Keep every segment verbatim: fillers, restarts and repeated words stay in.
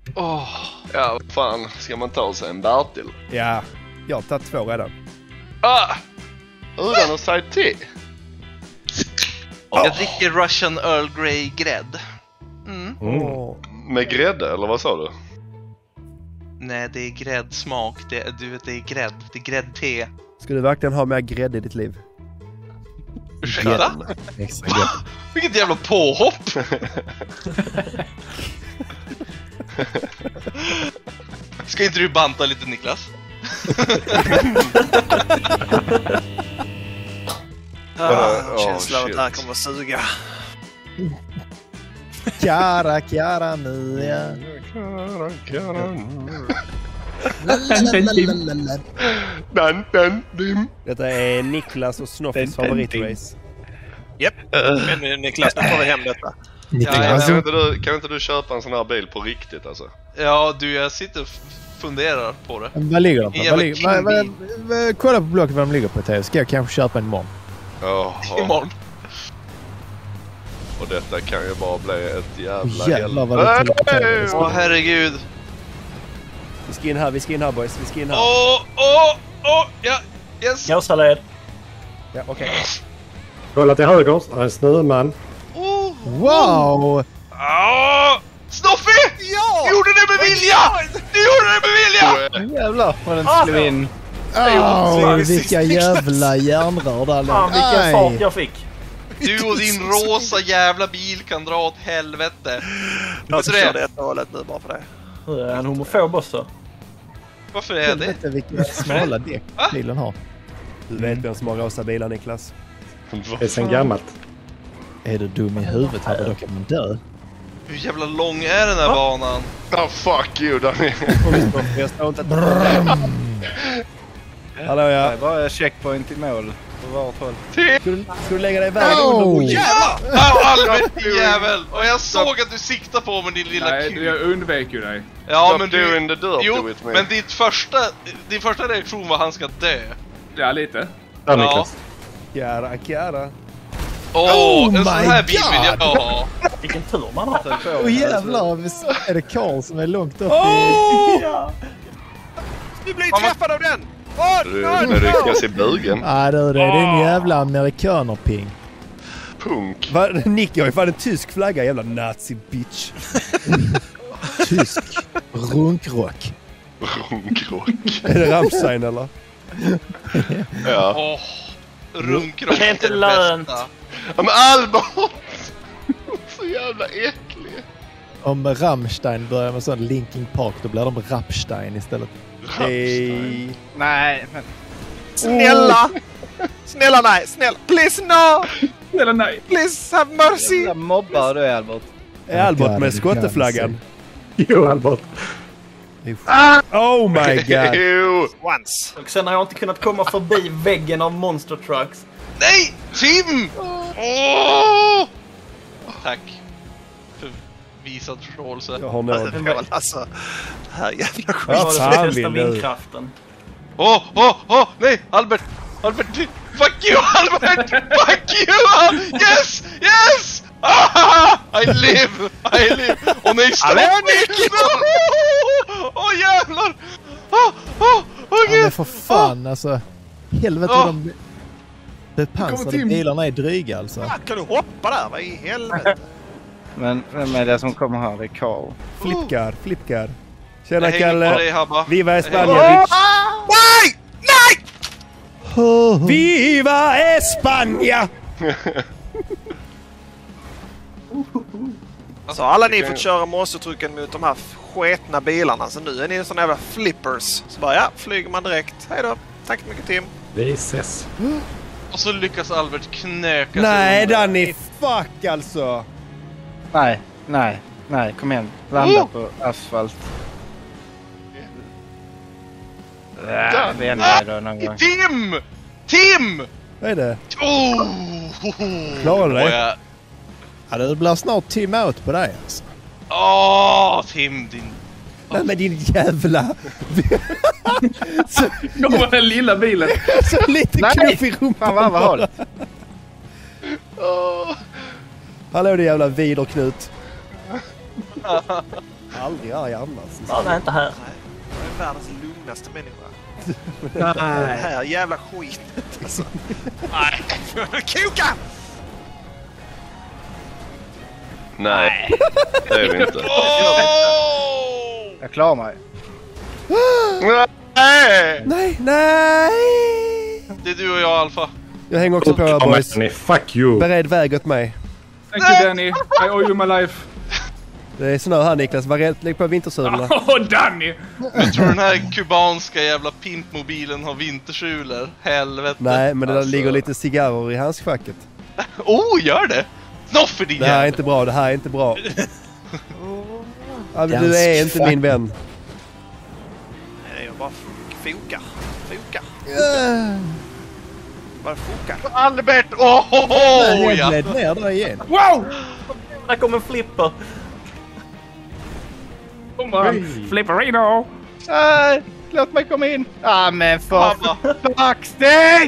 Åh, oh, ja, fan. Ska man ta sig en Bertil? Ja, jag har tagit två redan. Ah! Utan att säga till. Jag dricker Russian Earl Grey grädd. Mm. Mm. Med grädde, eller vad sa du? Nej, det är gräddsmak. Det, du vet, det är grädd. Det är gräddte. Ska du verkligen ha mer grädde i ditt liv? Ursäkta? Extra grädde. Vilket jävla påhopp! Ska inte du banta lite, Niklas? Ah, Oh, känslan av att shit. det här kommer att suga. Kara, kara, Mia. Dan, dan, dim. Detta är Niklas och Snoffis favoritrace. Japp, men Niklas, nu får vi hem detta. Ja, Kan inte, du, kan inte du köpa en sån här bil på riktigt alltså? ja, du, jag sitter och f- funderar på det. Vad ligger de på? En Vad jävla ligger, vad, vad, kingbil. vad, kolla på blocket vad de ligger på, Theo. Ska jag kanske köpa en imorgon? Jaha. Imorgon. Och detta kan ju bara bli ett jävla Åh, jävlar vad det teleporterar. Åh, herregud. Vi ska in här, vi ska in här boys. Vi ska in här. Åh, åh, åh, ja, yes. Gåsaled. Ja, okej. Kolla till höger, där är en snöman. Oh, Wow! åh. Snoffi! Ja! Du gjorde det med vilja! Du gjorde det med vilja! Jävlar vad den slog in. Åh, vilka jävla järnrör där. Fan vilken Aj. fart jag fick. Du och din rosa jävla bil kan dra åt helvete. Jag ska Vet du köra det? det hållet nu bara för det. Hur är han homofob också? Varför är det? Helvete vilka smala däck bilen har. Du vet vem som har rosa bilar, Niklas? Det är sen gammalt. Är du dum i huvudet här, då kan man dö. Hur jävla lång är den här banan? Oh, fuck you, Danny. Jag står inte... Hallå ja. Det är bara checkpoint i mål på vart håll. Ska du, ska du lägga dig i vägen under bojen? Jävlar! Åh, Albert, din jävel! Och jag såg att du siktade på med din lilla Nej, kul. jag undvek ju dig. Ja, Stop men du... doing the dirty Jo, with me. men ditt första... Din första reaktion var att han ska dö. Ja, lite. Där Niklas. Kara, kara. Åh, Oh en sån här my bil vill jag God! ha. Vilken tur man har. Åh jävlar, är det Karl som är långt upp i... Ja. Du blir träffad av den! Åh, Du, no, när no! du ryckas i bugen. Nej du, det är din jävla amerikanerping. Punk. Va? Nick, jag är fan en tysk flagga, jävla nazi-bitch. Tysk runkrock. Runkrock. Är det Rammstein eller? Ja. Åh, runkrock Det är inte det lönt. bästa. Ja, men Albert! Så jävla äcklig. Om Rammstein börjar med sån Linkin Park, då blir de Rappstein istället. Hej. Nej, men... Snälla! Snälla nej, snälla! Please no! Eller nej. Please have mercy! Jävla mobbar du är, Albert. Är Albert med skotteflaggan? Jo, Albert. Oh my god. Jo! Once. Och sen har jag inte kunnat komma förbi väggen av monster trucks. Nej! Tim! Åh! Tack. För visad förståelse. Jag har Alltså, nåd. det var alltså... Det här jävla skit. Vad Var det fan för vill testa du? vindkraften? Åh, åh, åh! Nej! Albert! Albert! Fuck you, Albert! Fuck you! Yes! Yes! Ah, I live! I live! Åh nej, stopp! Hallå, Nick! Åh jävlar! Åh, åh, åh Ja, men gud! för fan, alltså. Helvete Ja. vad de bepansrade Tim. bilarna är dryga alltså. Fan, kan du hoppa där? Vad i helvete? Men vem är det som kommer här? Det är Carl. Flipkar, flipkar. Tjena Jag hänger på Kalle. dig, Habba. Viva Jag hänger- España, bitch. Nej! Nej! Viva España! Så alla ni fått köra monstertrucken mot de här sketna bilarna. Så nu är ni såna jävla flippers. Så bara ja, flyger man direkt. Hej då. Tack så mycket Tim. Vi ses. Och så lyckas Albert knöka sig Nej under. Danny, fuck alltså. Nej, nej, nej. Kom igen. Landa Oh! på asfalt. Ja, vi ändrar då någon gång. Tim! Tim! Vad är det? Oh! Klarar du Åh, dig? jag- Ja, det blir snart Tim out på dig alltså. Åh, Tim, din... Nej men din jävla... så, Kommer den lilla bilen. så lite Nej! knuff i rumpan. Fan vad allvarligt. Åh. Hallå det jävla viderknut. Aldrig arg annars. Ja, nej, inte här. Nej, jag är världens lugnaste människa. Det här jävla skit. Alltså. Nej, koka! Nej, det är vi inte. Oh! Jag klarar mig. Nej! Nej, nej! Det är du och jag, Alfa. Jag hänger också på er, boys. Nej, fuck you. Bered väg åt mig. Thank you Danny. I owe you my life. Det är snö här, Niklas. Var rädd, lägg på vintersulorna. Åh, Danny! Jag tror den här kubanska jävla pimpmobilen har vintersulor. Helvete. Nej, men det Alltså. ligger lite cigarrer i handskfacket. Oh, gör det! Snoffer din Det här är jävel. inte bra, det här är inte bra. Ja, men du är inte min vän. Nej, jag bara fokar. Fokar. Bara fokar. Albert! Åh, oh, oh, Jag ja. gled ner där igen. Wow! Där kommer Flipper. Kom on. Flipperino! Nej, låt mig komma in. Ja, men för Pappa. fuckstick!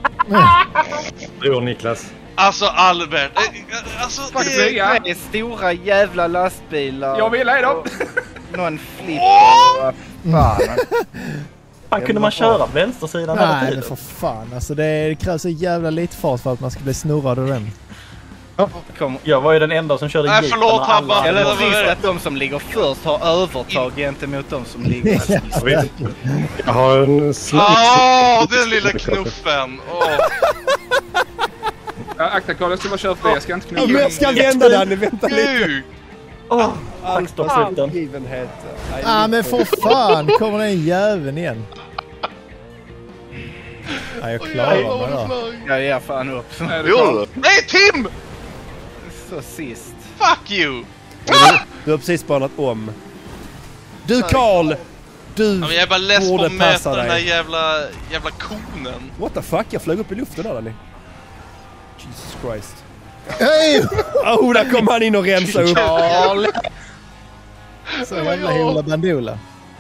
Jo, Niklas. Alltså, Albert. eh, Alltså, Fuck det... det, ja. Tre stora jävla lastbilar. Jag vill ha dem. Och någon flipper. Vad fan. Fan, kunde man köra vänstersidan hela Nej, men tiden? för fan. Alltså det, det krävs så jävla lite fart för att man ska bli snurrad av den. Kom. Jag var ju den enda som körde Nej, jeepen förlåt, och alla- Habba. Eller Det var trist värre. att de som ligger först har övertag gentemot de som ligger sist. Jag, vet, jag har en slice. Åh, den lilla knuffen. Åh. Ja, akta Karl, jag ska bara köra för dig. Jag ska inte Ja, knuffa. men jag ska vända Danny, vänta lite. Gud. Åh, backstop-sluten. Givenhet. Ja, ah, men för fan. Kommer den jäveln igen. Ja, jag klarar mig då. Jag ger fan upp. Jo, Nej, Tim! Så sist. Fuck you! Du har precis spanat om. Du Karl! Du Ja, men jag är bara less på borde att möta passa den där dig. jävla, jävla konen. What the fuck? Jag flög upp i luften där, Danny. Jesus Christ. Hej! Oh, där kom han in och rensa upp. Karl! Så jävla hula bandola.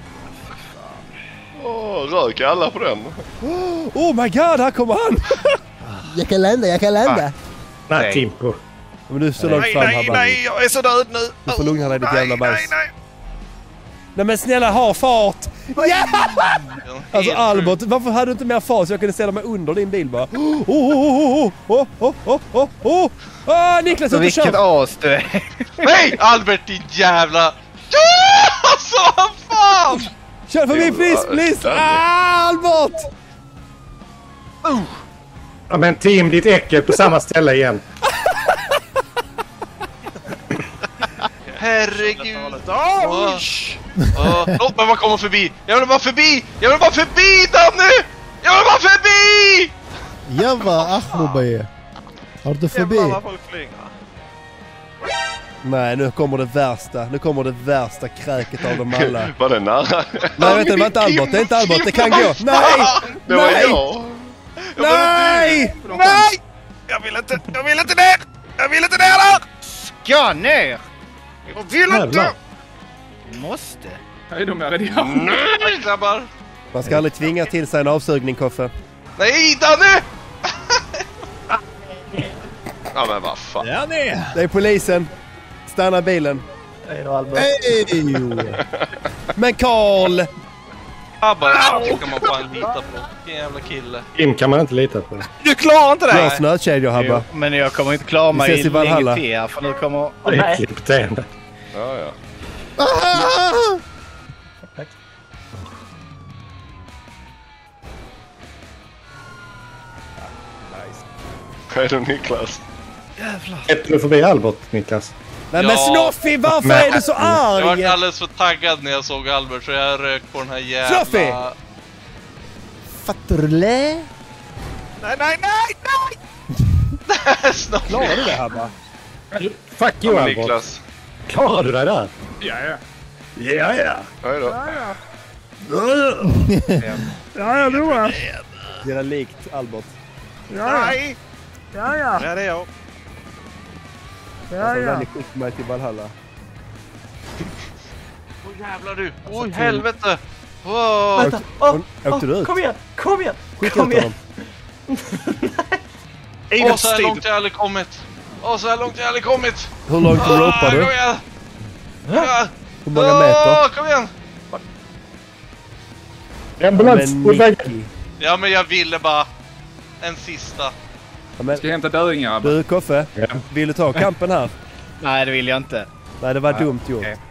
åh, rök alla på den. Oh my god, här kommer han! Jag kan landa, jag kan landa. Nej, Timpo. Men du är så långt Nej, fram, nej, Habba. nej, jag är så död nu. Du får lugna dig, ditt jävla bajs. Nej, nej, Nej men snälla, ha fart! Ja! Alltså Helt Albert, varför hade du inte mer fart så jag kunde ställa mig under din bil bara? Oh, oh, oh, oh, oh, oh, oh. Ah, Niklas, Så ut och vilket kör! as du är. Nej, Albert, din jävla... Ja! Alltså, vad fan! Kör förbi, please, please! Ah, Albert! Ja, men Tim, ditt äckel på samma ställe igen. Herregud. Åh. Åh, låt mig bara komma förbi. Jag vill bara förbi. Jag vill bara förbi, Danny! Jag vill bara förbi! Jävla Ahmobi. Har du förbi? Jävlar vad folk flyger. Nej, nu kommer det värsta. Nu kommer det värsta kräket av dem alla. Var det nära? Nej, vänta, det var inte Albert. Det är inte Albert. Det kan gå. Nej! Det var Nej! jag. Nej! Nej! Jag vill inte, jag vill inte ner! Jag vill inte ner där! Ska ner! Jag vill inte! Jävlar. Måste. Hej, de är redan. Nej, grabbar. Man ska aldrig tvinga till sig en avsugning, Koffe. Nej, Danny! Ja, men vad fan. Ja, nej. Det är polisen. Stanna bilen. Hej då, Albert. Hej! Men Karl! Abba, det kan man fan lita på. Vilken jävla kille. Tim kan man inte lita på. Du klarar inte Du det! har snökedjor, Habba. Jo, men jag kommer inte klara Vi mig ses i Valhalla. länge till här, för nu kommer... Åh, nej. Äckligt beteende. Ja, ja. Ah! Hej då, Niklas. Släppte du förbi Albert, Niklas? Nej men Ja. Snoffi, varför Men- är du så Jag var arg? alldeles för taggad när jag såg Albert så jag rök på den här jävla... Fluffy! Fattar du det? Nej, nej, nej, nej! Snart. Klarar du det, Habba? Fuck Ja, you, men Albert. Niklas. Klarar du dig där? Ja, ja. Ja, ja. Hej då. Det är likt Albert. Nej! Ja, ja. Ja, det är jag. Alltså, den är skick mig till Valhalla. Åh jävlar du! Oj helvete! Wow! Vänta. Åh, Åkte du åh, ut? kom igen, kom igen, Skicka kom ut igen. honom. Åh så här långt jag aldrig kommit! Åh så här långt jag aldrig kommit! Hur långt ropar Ah, du? kom igen! Ja. Hur Hur många meter? Åh, kom igen! Ambulans Men på väggen. Nicky. Ja, men jag ville bara en sista. Ja, men, Ska jag hämta döingar? du Koffe, Ja. vill du ta kampen här? Nej, det vill jag inte. Nej, det var dumt gjort. okej.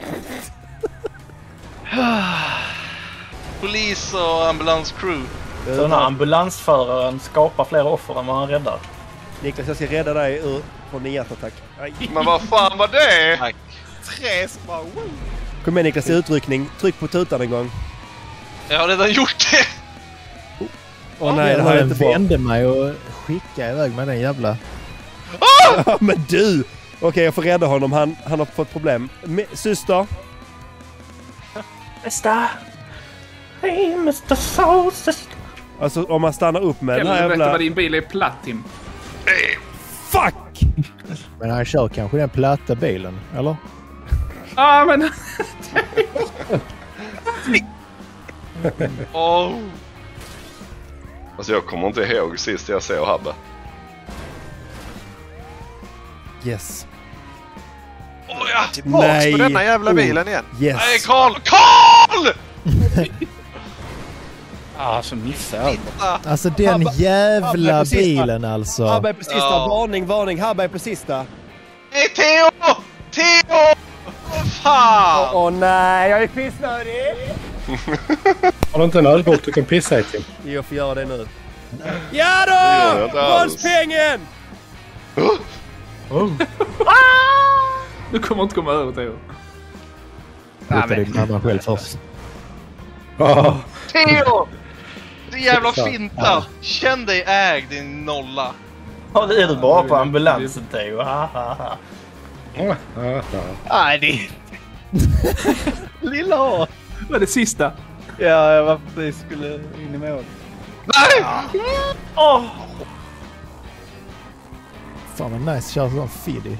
Polis och ambulanscrew. Så den här ambulansföraren skapar fler offer än vad han räddar. Niklas, jag ska rädda dig ur från en hjärtattack. Aj. Men vad fan var det? Tre som bara... Woo. Kom igen Niklas, utryckning. Tryck på tutan en gång. Jag har redan gjort det. Åh nej, det här är Den inte bra. vände mig och skickade iväg med den jävla... Ja, men du! Okej, jag får rädda honom. Han, han har fått problem. Me- syster? Bästa! Hej, mister Soul Sister! Alltså om man stannar upp med den här Eller vet du jävla... vad din bil är platt, Tim? Fuck! Men han kör kanske den platta bilen, eller? Ah, men... Oh. Alltså jag kommer inte ihåg sist jag såg Habbe. Yes. Oh, ja. Tillbaks Nej. på denna jävla bilen igen. Yes. Nej, Karl! Karl! Ah, så missade jag allt. Alltså den Habba- jävla Habba på sista. bilen alltså. Habba är på sista. Ja. Varning, varning. Habba är på sista. Nej, Theo! Theo! Vad fan! Åh oh, nej, jag är pissnödig. Har du inte en ölburk du kan pissa i, Tim? Jag får göra det nu. Ja gör då! jag inte alls. Bronspengen! Du kommer inte komma över, Theo. Låta dig mamma själv först. Oh. Theo! Du jävla finta! Känn dig ägd, din nolla. Ja, det är du bara på ambulansen, Theo. Ha, ha, ha. Nej, det... Lilla A. Vad är det sista? Ja, jag var precis skulle in i mål. Nej! Åh! Fan vad nice, kör sån fiddy.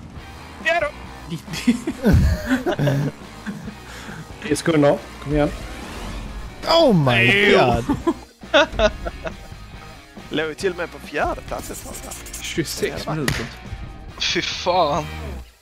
tio sekunder. Kom igen. Oh my god! Låg ju till och med på fjärde plats ett tag. tjugosex minuter. Fy fan.